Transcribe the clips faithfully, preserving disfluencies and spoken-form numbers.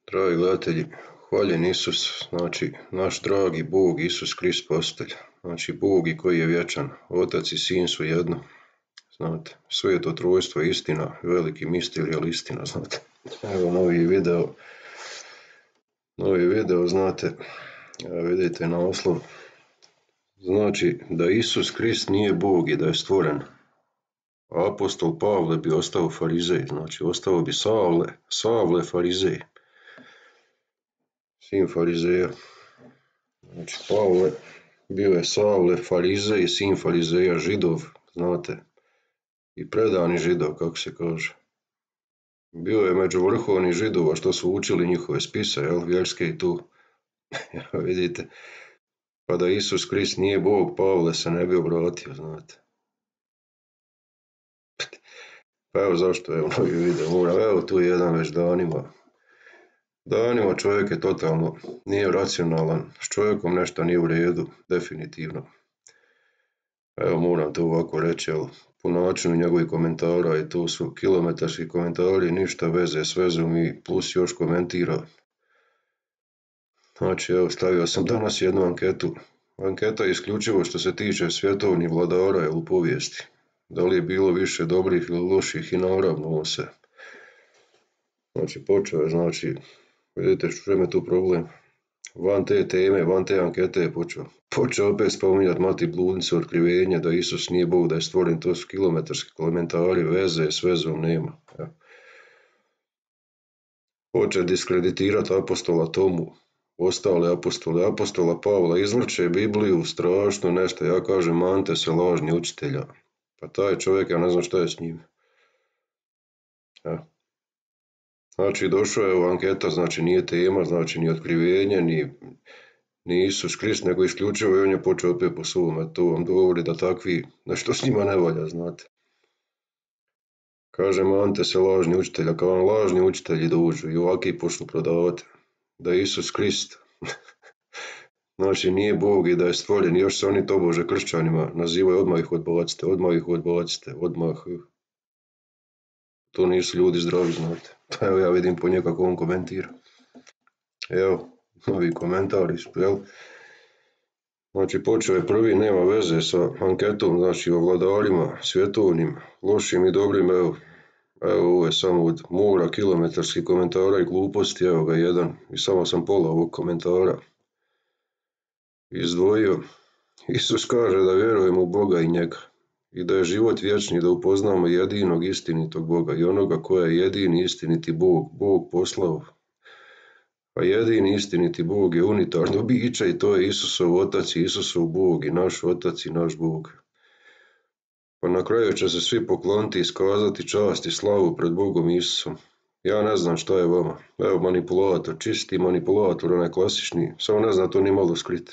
Dragi gledatelji, hvaljen Isus, znači naš dragi Bog, Isus Krist Spasitelj, znači Bog i koji je vječan, Otac i Sin su jedno, znate, sveto trojstvo je istina, veliki mistir je istina, znate. Evo novi video, novi video, znate, vidite naslov, znači da Isus Krist nije Bog i da je stvoren. A apostol Pavle bi ostao farizej, znači ostao bi Savle, Savle farizej. Sin farizeja. Znači, Pavle bio je Savle farizej, sin farizeja, židov, znate, i predani židov, kako se kaže. Bio je među vrhovnih židova što su učili njihove spise, jel, vjerske i tu. Vidite, pa da Isus Krist nije Bog, Pavle se ne bi obratio, znate. Pa evo zašto, evo novi video, moram, evo tu jedan već danima. Danima čovjek je totalno, nije racionalan, s čovjekom nešto nije u redu, definitivno. Evo moram to ovako reći, evo, po načinu njegovih komentara i to su kilometarski komentari, ništa veze s vezom i plus još komentira. Znači evo stavio sam danas jednu anketu. Anketa je isključivo što se tiče svjetovnih vladara u povijesti. Da li je bilo više dobrih ili loših i naravno se. Znači počeo je, znači, vidite što je tu problem. Van te teme, van te ankete je počeo. Počeo opet spominjati Mati bludnicu, otkrivenje da Isus nije Bog, da je stvoren, to su kilometarski komentari, veze s vezom nema. Ja. Hoće diskreditirati apostola Tomu, ostale apostole, apostola Pavla, izvrće Bibliju, strašno nešto, ja kažem mante se lažni učitelja. Pa taj čovjek, ja ne znam šta je s njim. Ja. Znači došao je u anketa, znači nije tema, znači ni otkrivenje, ni, ni Isus Krist, nego isključivo i on je počeo opet po svome. To vam govori da takvi, nešto s njima ne valja, znate. Kaže mante se lažni učitelja, kao vam lažni učitelji dođu i ovaki počnu prodavati. Da je Isus Krist, znači nije Bog i da je stvoren, još se oni tobože kršćanima nazivaju, odmah ih odbacite, odmah ih odbacite, odmah. To nisu ljudi zdravi, znate. Pa evo ja vidim po njega kako on komentira. Evo, novi komentari su, jel? Znači počeo je prvi, nema veze sa anketom, znači o vladarima svjetovnim, lošim i dobrim, evo. Evo ovo je samo od mora kilometarskih komentara i gluposti, evo ga jedan. I samo sam pola ovog komentara izdvojio. Isus kaže da vjerujemo u Boga i njega. I da je život vječni, da upoznamo jedinog istinitog Boga i onoga koja je jedini istiniti Bog, Bog poslao. A jedini istiniti Bog je unitarno biće i to je Isusov Otac i Isusov Bog i naš Otac i naš Bog. Pa na kraju će se svi pokloniti i iskazati čast i slavu pred Bogom Isusom. Ja ne znam šta je vama. Evo manipulator, čisti manipulator, onaj klasični, samo ne znam to ni malo skriti.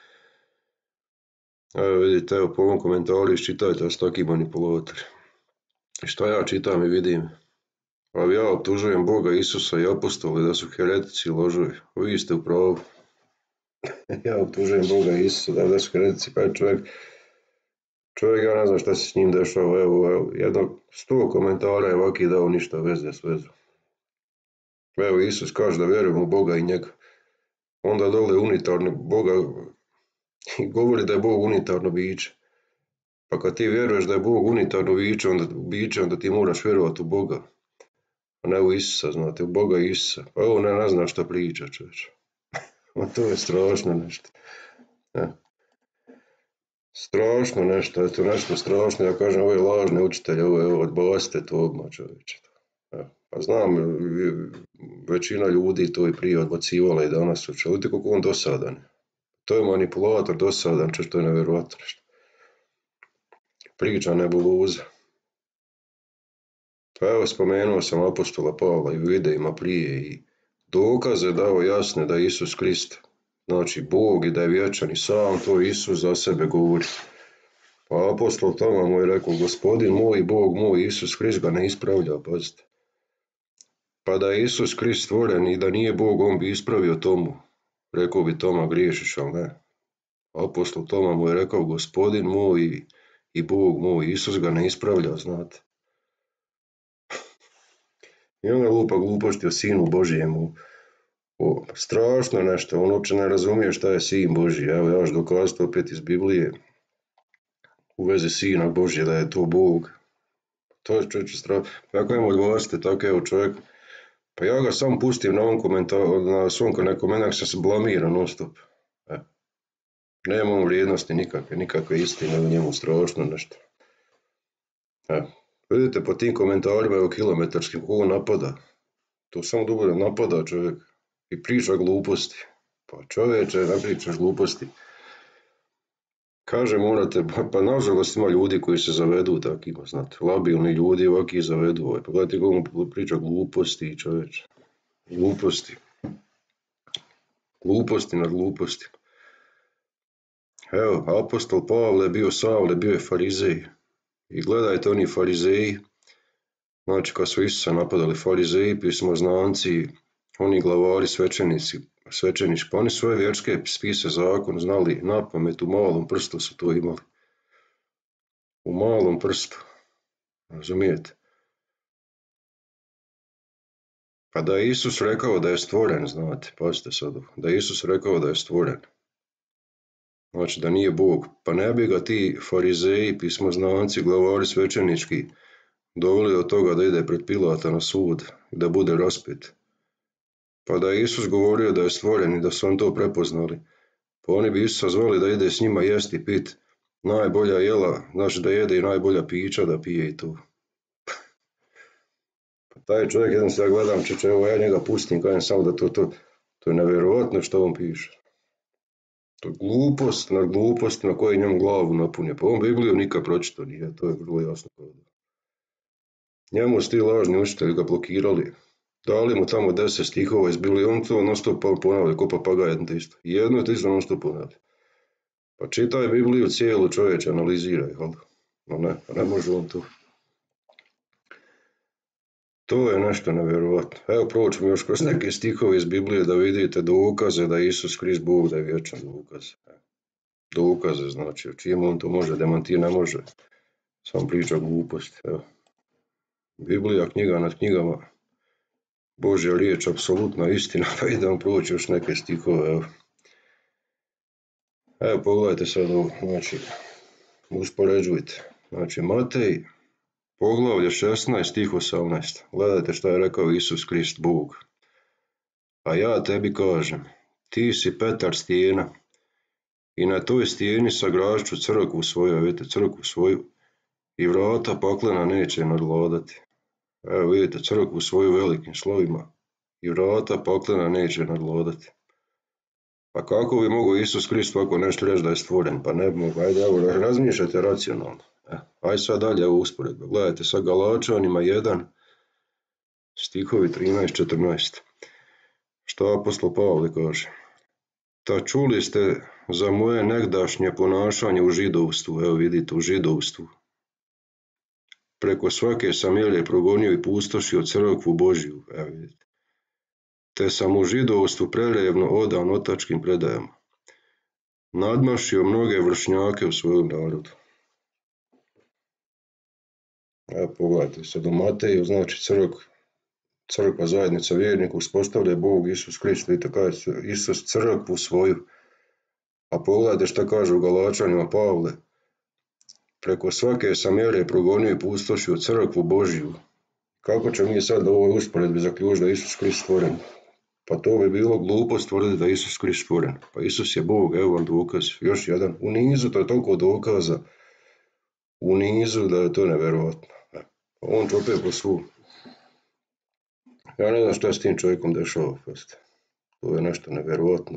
Evo vidite, evo po ovom komentaru iščitajte vas takvi manipulatori. I šta ja čitam i vidim? Ali ja optužujem Boga, Isusa i apostole da su heretici i ložovi. Vi ste u pravu. Ja optužujem Boga i Isusa da su heretici, pa je čovjek, čovjek ja ne znam šta se s njim dešava. Evo, evo jedno sto komentara je ovaki dao ništa veze s vezom. Evo Isus kaže da vjerujem u Boga i njega. Onda dole unitarno Boga i govori da je Bog unitarno biće. Pa kad ti vjeruješ da je Bog unitarno biće, onda, biće, onda ti moraš vjerovati u Boga. A ne u Isusa, znate, u Boga i Isusa. Pa ovo ne, ne znam šta priča, čovječ. A to je strašno nešto. Ja. Strašno nešto, eto nešto strašno. Ja kažem, ovo je lažni učitelj, ovo je odbacite to odmah, čovječe. Ja. Pa znam, većina ljudi to je prije odbacivala i danas su čovjeti kako on dosadan. To je manipulator dosadan, češ to je nevjerovatno nešto. Priča nebuloza. Pa evo spomenuo sam apostola Pavla i u videima prije i dokaze dao jasne da je Isus Krist, znači Bog i da je vječan i sam to Isus za sebe govori. Pa apostol Toma mu je rekao, gospodin moj, Bog moj, Isus Krist ga ne ispravlja, pazite. Pa da je Isus Krist stvoren i da nije Bog, on bi ispravio Tomu. Rekao bi Toma, griješiš, ali ne. Apostol Toma mu je rekao, gospodin moj i Bog moj, Isus ga ne ispravlja, znate. I onda lupa gluposti o Sinu Božijemu, O, strašno nešto, on uopće ne razumije šta je sin Božji. Evo ja ću dokazati opet iz Biblije u vezi sina Božje da je to Bog. To je čovječe strašno. Kako im odgovorite tako evo čovjek? Pa ja ga sam pustim na ovom komentaru, na svom komentar se blamira non stop. E. Nema on vrijednosti nikakve, nikakve istine u njemu, strašno nešto. E. Vidite po tim komentarima evo kilometarskim kogo napada. To samo dobro napada čovjek i priča gluposti. Pa čovječe, ne pričaš gluposti. Kaže morate, pa, pa nažalost ima ljudi koji se zavedu takima, znate, labilni ljudi ovaki zavedu. Ovaj. Pa gledajte kako priča gluposti čovječe. Gluposti. Gluposti nad gluposti. Evo, apostol Pavle bio Savle, bio je farizej. I gledajte oni farizeji, znači kad su Isusa napadali farizeji, pismoznanci, oni glavari, svećenici, svećenici, pa oni svoje vjerske spise zakon znali napamet, u malom prstu su to imali. U malom prstu, razumijete? Pa da je Isus rekao da je stvoren, znate, pazite sad, da je Isus rekao da je stvoren, znači da nije Bog, pa ne bi ga ti farizeji, pismoznanci, glavari svećenički doveli do toga da ide pred Pilata na sud i da bude raspet. Pa da je Isus govorio da je stvoren i da su on to prepoznali, pa oni bi Isusa zvali da ide s njima jesti, pit, najbolja jela, znači da jede i najbolja pića da pije i to. Pa taj čovjek, jedan se ja gledam, čeče, evo ja njega pustim, kajem samo da to, to, to je nevjerojatno što on piše. To je glupost na glupost na koje njemu glavu napunje. Pa on Bibliju nikad pročito nije, to je vrlo jasno. Njemu su ti lažni učitelji ga blokirali. Dali mu tamo deset stihova iz Biblije, on to non stop ponavlja, ko papagaj jedno te isto. Jedno te isto non stop ponavlja. Pa čitaj Bibliju cijelu čovječe, analiziraj, halo. No ne, ne može on to. To je nešto nevjerovatno. Evo proćemo još kroz neke stihove iz Biblije da vidite dokaze da je Isus Krist Bog, da je vječan dokaz. Dokaze, znači, čim on to može, demantir ne može. Sam priča gluposti. Evo. Biblija, knjiga nad knjigama. Božja riječ, apsolutna istina, pa idemo proći još neke stihove. Evo, evo pogledajte sad ovo, znači, uspoređujte. Znači, Matej, poglavlje šesnaest, stih osamnaest. Gledajte šta je rekao Isus Krist, Bog. A ja tebi kažem, ti si Petar stijena i na toj stijeni sagražit ću crkvu svoju, vidite, crkvu svoju i vrata paklena neće nadvladati. Evo vidite, crkvu svoju velikim slovima i vrata paklena neće nadvladati. Pa kako bi mogao Isus Krist ovako nešto reći da je stvoren? Pa ne bi mogo, ajde, evo, razmišljajte racionalno. E, ajde sad dalje u usporedbu. Gledajte, sa Galačanima jedan, stihovi trinaest četrnaest. Što apostol Pavle kaže? Ta čuli ste za moje negdašnje ponašanje u židovstvu, evo vidite, u židovstvu. Preko svake sam jelje progonio i pustošio crkvu Božju, evo vidite. Te sam u židovstvu prelijevno odan otačkim predajama. Nadmašio mnoge vršnjake u svojom narodu. Evo pogledajte, sad u Mateju, znači crkva, crkva zajednica vjernika uspostavlja Bog Isus Krist, vidite kaže Isus crkvu svoju. A pogledajte šta kaže u Galačanima Pavle. Preko svake sam jelje progonio i pustošio crkvu Božju. Kako će mi sad u ovoj usporedbi zaključiti da je Isus Krist stvoren? Pa to bi bilo glupost tvrditi da je Isus Krist stvoren. Pa Isus je Bog, evo vam dokaz. Još jedan. U nizu to je toliko dokaza. U nizu da je to nevjerovatno. On čope po svu. Ja ne znam šta s tim čovjekom dešava. To je nešto nevjerovatno.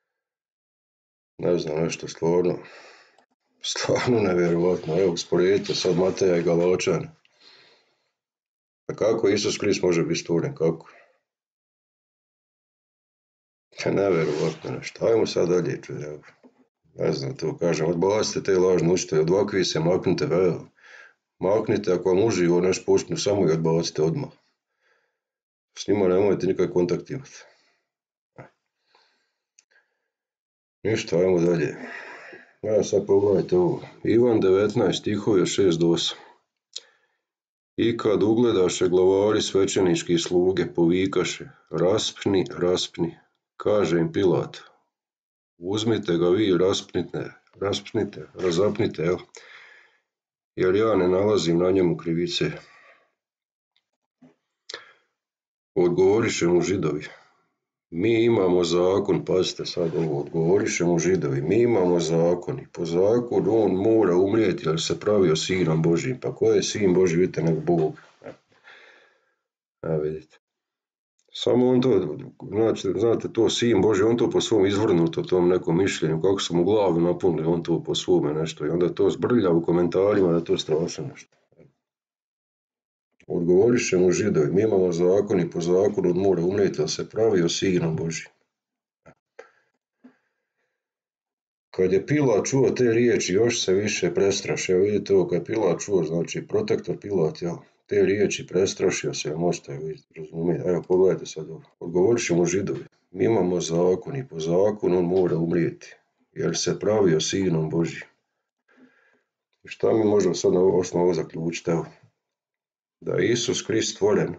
Ne znam, nešto stvarno. Stvarno nevjerovatno. Evo, usporedite sad Mateja i Galačana. A kako Isus Krist može biti stvoren? Kako? Nevjerovatno nešto. Ajmo sad dalje. Evo. Ne znam, to kažem. Odbacite te lažne učitelje. Od ovakvih se maknite. Evo. Maknite ako vam uživo nešto počnu, samo i odbacite odmah. S njima nemojte nikak kontaktirati. Ništa, ajmo dalje. Evo sad pogledajte ovo. Ivan devetnaest stihovi od šest do osam. I kad ugledaše glavari svećenički sluge, povikaše, raspni, raspni, kaže im Pilat, uzmite ga vi, raspnite, raspnite, razapnite, jel? Jer ja ne nalazim na njemu krivice. Odgovoriše mu Židovi, mi imamo zakon, pazite sad ovo, odgovoriše mu Židovi, mi imamo zakon i po zakonu on mora umrijeti jer se pravio sinom Božijim. Pa ko je sin Božji, vidite, nego Bog. A vidite. Samo on to, znači, znate, to sin Božji, on to po svom izvrnuto tom nekom mišljenju, kako su mu glavu napunili, on to po svome nešto i onda to zbrlja u komentarima da je to strašno nešto. Odgovoriše mu Židovi, mi imamo zakon i po zakonu on mora umrijeti, ali se pravio sinom Božjim. Kad je Pilat čuo te riječi, još se više prestrašio. Vidite ovo, kad je Pilat čuo, znači protektor Pilat, jel, te riječi prestrašio se, možete razumjeti. Evo, pogledajte sad ovo. Odgovoriše mu Židovi, mi imamo zakon i po zakonu on mora umrijeti, jer se pravio sinom Božjim. I šta mi možemo sad na osnovu ovo zaključiti? Evo, da je Isus Krist stvoren.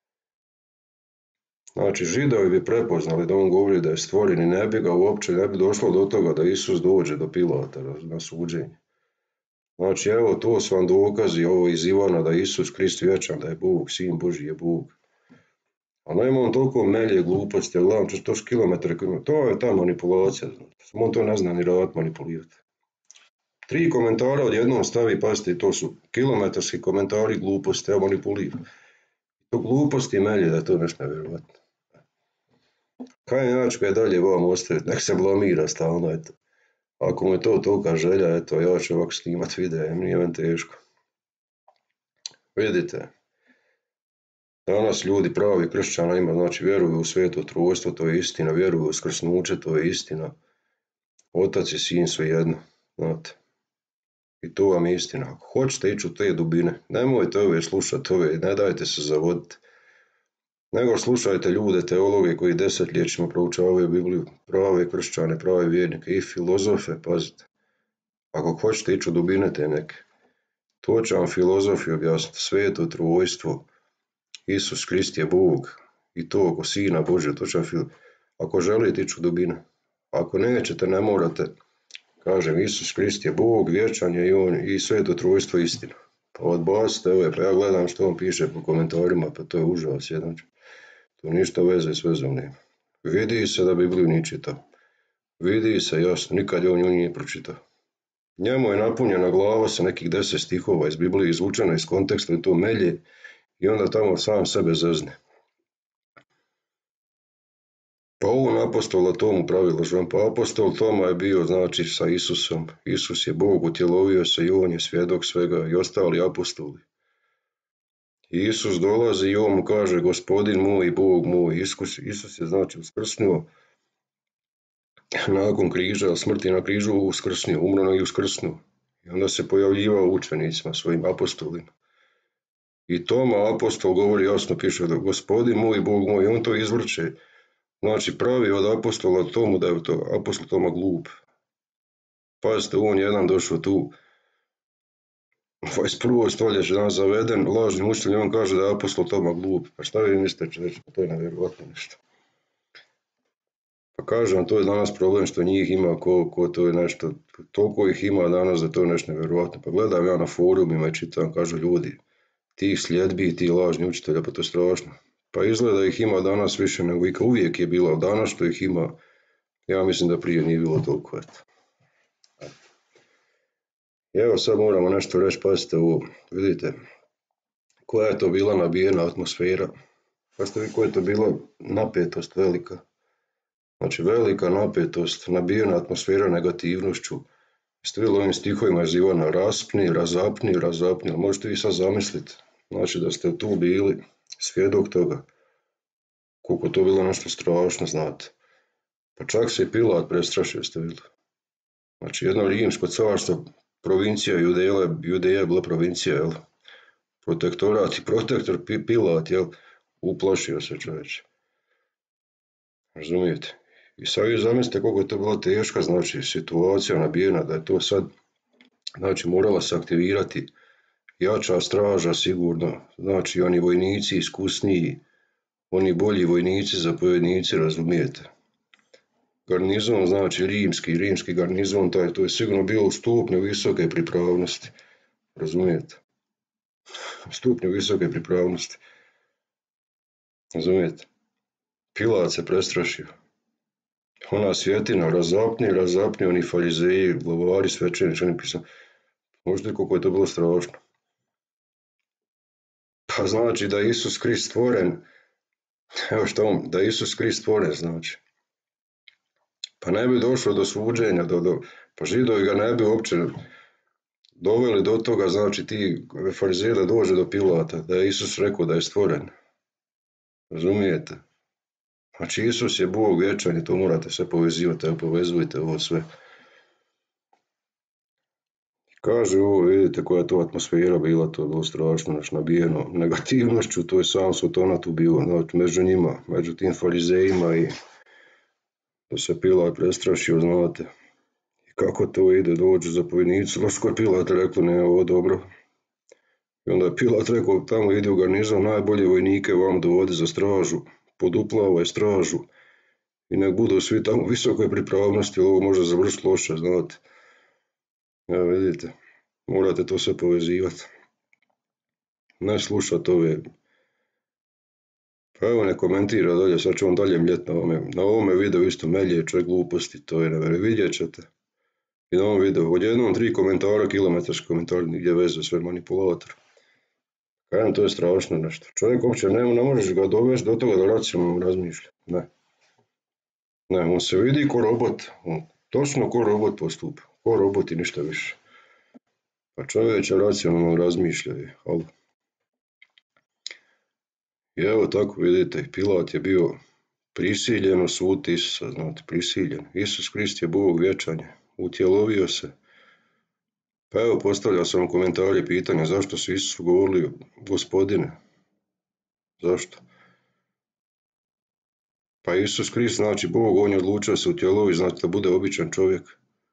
Znači, Židovi bi prepoznali da on govori da je stvoren i ne bi ga uopće, ne bi došlo do toga da Isus dođe do Pilata na suđenje. Znači, evo, to su vam dokazi, ovo iz Ivana, da je Isus Krist vječan, da je Bog, sin Božji je Bog. A nema on toliko melje gluposti, jer gledam, to su kilometre, to je ta manipulacija, samo on to ne zna ni raditi manipulirati. Tri komentara odjednom stavi, pazite, to su kilometarski komentari gluposti, evo manipulira. To gluposti i melje, da je to nešto nevjerovatno. Kaj inače je dalje vam ostaviti, nek se blamira stalno, eto. Ako mu je to tolika želja, eto, ja ću ovako snimat videa, nije meni teško. Vidite, danas ljudi pravi kršćana ima, znači vjeruju u sveto trojstvo, to je istina, vjeruju u skrsnuće, to je istina. Otac i sin su jedno, znate. I to vam je istina. Ako hoćete ići u te dubine, nemojte ove slušati, ove, ne dajte se zavoditi. Nego slušajte ljude, teologe koji desetljećima proučavaju Bibliju, prave kršćane, prave vjernike i filozofe, pazite. Ako hoćete ići u dubine te neke, to će vam filozofi objasniti, sveto trojstvo, Isus Krist je Bog i to oko Sina Božja, to će vam fil... Ako želite ići u dubine, ako nećete, ne morate, kažem, Isus Krist je Bog, vječan je i on i sveto trojstvo istina. Pa odbacite ove, pa ja gledam što on piše po komentarima, pa to je užas jedan. To ništa veze s vezom nema. Vidi se da Bibliju nije čitao. Vidi se jasno, nikad je on nju nije pročitao. Njemu je napunjena glava sa nekih deset stihova iz Biblije, izvučena iz konteksta i to melje i onda tamo sam sebe zezne. Pa on apostola Tomu pravi lažan, pa apostol Toma je bio znači sa Isusom. Isus je Bog, utjelovio se i on je svjedok svega i ostali apostoli. Isus dolazi i on mu kaže, Gospodin moj i Bog moj. Isus, Isus je znači uskrsnuo nakon križa, smrti na križu uskrsnuo, umro i uskrsnuo. I onda se pojavljivao učenicima, svojim apostolima. I Toma apostol govori, jasno piše, da Gospodin moj i Bog moj, on to izvrće. Znači pravi od apostola Tomu da je to apostol Toma glup. Pazite, on jedan došao tu dvadeset prvo stoljeće danas zaveden lažnim učiteljem, on kaže da je apostol Toma glup. Pa šta vi mislite čovječe, to je nevjerovatno nešto. Pa kažem, to je danas problem što njih ima, ko, ko to je nešto, toliko ih ima danas da to je nešto nevjerovatno. Pa gledam ja na forumima i čitam, kažu ljudi, tih sljedbi, ti lažni učitelja, pa to je strašno. Pa izgleda ih ima danas više nego ikad, uvijek je bilo, danas što ih ima, ja mislim da prije nije bilo toliko, eto. Evo sad moramo nešto reći, pazite ovo, vidite, koja je to bila nabijena atmosfera, pazite vi koja je to bila napetost velika, znači velika napetost, nabijena atmosfera negativnošću, ste vidjeli ovim stihovima iz Ivana, raspni, razapni, razapni, možete vi sad zamisliti, znači da ste tu bili svjedok toga, koliko to bilo nešto strašno, znate, pa čak se i Pilat prestrašio, ste vidjeli, znači jedno rimsko carstvo, provincija Judeja, Judeja je bila provincija, jel? Protektorat i protektor Pilat, jel? Uplašio se čovječe. Razumijete? I sad vi zamislite koliko je to bila teška, znači, situacija nabijena, da je to sad, znači, morala se aktivirati jača straža sigurno, znači oni vojnici iskusniji, oni bolji vojnici, zapovjednici, razumijete. Garnizon, znači rimski, rimski garnizon, taj, to je sigurno bilo u stupnju visoke pripravnosti, razumijete. Stupnju visoke pripravnosti, razumijete. Pilat se prestrašio. Ona svjetina, razapni, razapni, oni farizeji, glavari, svećenici, oni pisali. Možete koliko je to bilo strašno. Pa znači da je Isus Krist stvoren, evo što on, da je Isus Krist stvoren, znači. Pa ne bi došlo do suđenja, do, do, pa Židovi ga ne bi uopće doveli do toga, znači ti farizeji da dođe do Pilata, da je Isus rekao da je stvoren. Razumijete? Znači Isus je Bog vječan i to morate sve povezivati, evo povezujte ovo sve. Kaže ovo, vidite koja je to atmosfera bila, to je bilo strašno, znači nabijeno negativnošću, to je sam Sotona tu bio, znači među njima, među tim farizejima i da se Pilat prestrašio, znate. I kako to ide, dođu zapovjednici, loško je Pilat rekao, ne, ovo dobro. I onda je Pilat rekao, tamo ide u garnizon, najbolje vojnike vam dovodi za stražu, poduplavaj stražu i nek budu svi tamo u visokoj pripravnosti, ovo može završiti loše, znate. Evo vidite, morate to sve povezivati. Ne slušati ove. Pa evo ne komentira dalje, sad ću vam dalje mljeti na ovome. Na ovome videu isto melje čovjek gluposti, to je nevjerojatno, vidjet ćete. I na ovom videu, odjednom tri komentara, kilometarski komentari, nigdje veze, sve manipulator. Kajem, to je strašno nešto. Čovjek uopće ne, ne možeš ga dovesti do toga da racionalno razmišlja. Ne. Ne, on se vidi ko robot, on točno ko robot postupa, ko robot i ništa više. Pa čovjek će racionalno razmišljati, ali... I evo tako vidite, Pilat je bio prisiljen osuditi Isusa, znate, prisiljen. Isus Krist je Bog vječan, utjelovio se. Pa evo postavljao sam komentare i pitanja zašto su Isusu govorili Gospodine. Zašto? Pa Isus Krist znači Bog, on je odlučio se utjeloviti, znači da bude običan čovjek.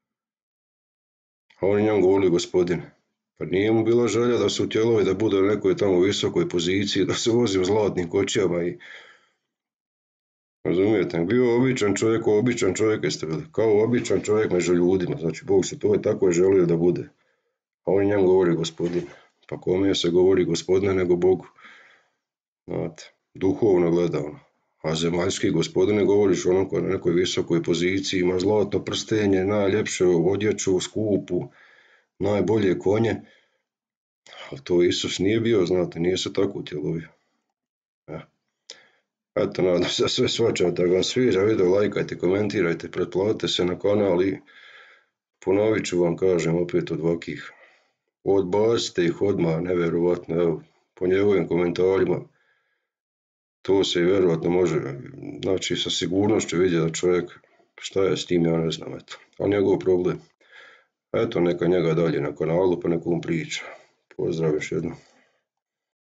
A oni njemu govorili Gospodine. Pa nije mu bila želja da se utjelovi, da bude u nekoj tamo visokoj poziciji, da se vozi u zlatnim kočijama i... Razumijete, bio običan čovjek, običan čovjek jeste bili, kao običan čovjek među ljudima, znači Bog se to je tako želio da bude. A on njemu govori Gospodine. Pa kome se govori Gospodine nego Bogu? Znate, duhovno gledano. A zemaljski Gospodine govoriš onom koji je na nekoj visokoj poziciji, ima zlatno prstenje, najljepšu odjeću, skupu, najbolje konje. Ali to Isus nije bio, znate, nije se tako utjelovio. Ja. Eto, nadam se da sve svačate, ako vam sviđa video, lajkajte, komentirajte, pretplatite se na kanal i ponovit ću vam, kažem, opet od ovakih. Odbacite ih odmah, nevjerovatno, evo, po njegovim komentarima, to se i vjerovatno može, znači sa sigurnošću vidjeti da čovjek, šta je s tim, ja ne znam, eto, ali njegov problem. Eto, neka njega dalje na kanalu, pa nekom priča. Pozdrav još jednom.